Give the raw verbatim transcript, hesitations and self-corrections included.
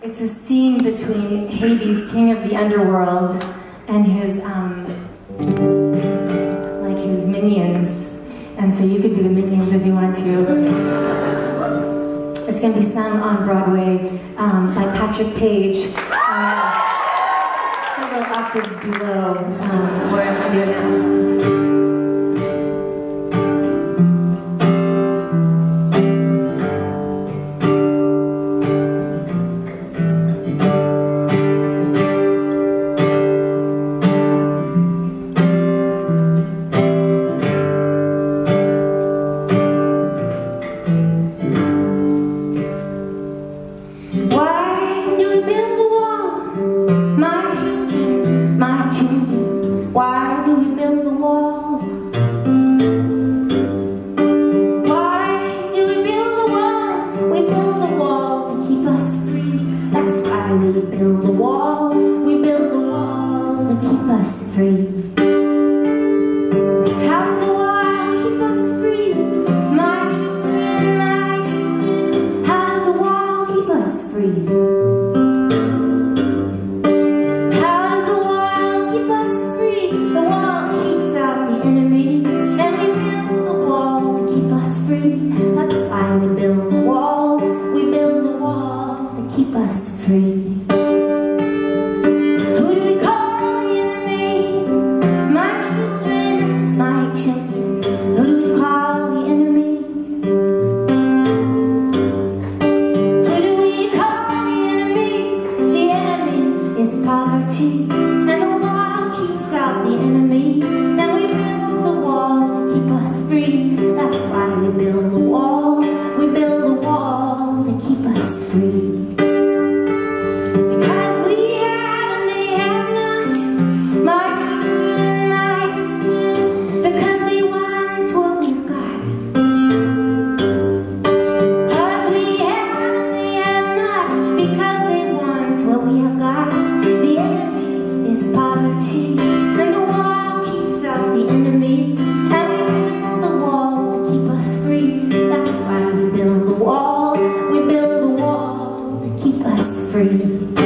It's a scene between Hades, king of the underworld, and his, um, like his minions. And so you could be the minions if you want to. It's going to be sung on Broadway um, by Patrick Page, uh, several octaves below um, where I'm going to do it now. Why do we build the wall? Why do we build the wall? We build the wall to keep us free. That's why we build the wall. We build the wall to keep us free. How does the wall keep us free? My children, my children. How does the wall keep us free? That's why we build the wall. We build the wall to keep us free. Who do we call the enemy? My children, my children. Who do we call the enemy? Who do we call the enemy? The enemy is poverty, and the wall keeps out the enemy. And we build the wall to keep us free. That's why we build the wall. We build the wall to keep us free. Because we have and they have not. My children, my children. Because they want what we've got. Because we have and they have not. Because they want what we have got. The enemy is poverty, and the wall keeps out the enemy. That's why we build the wall. We build the wall to keep us free.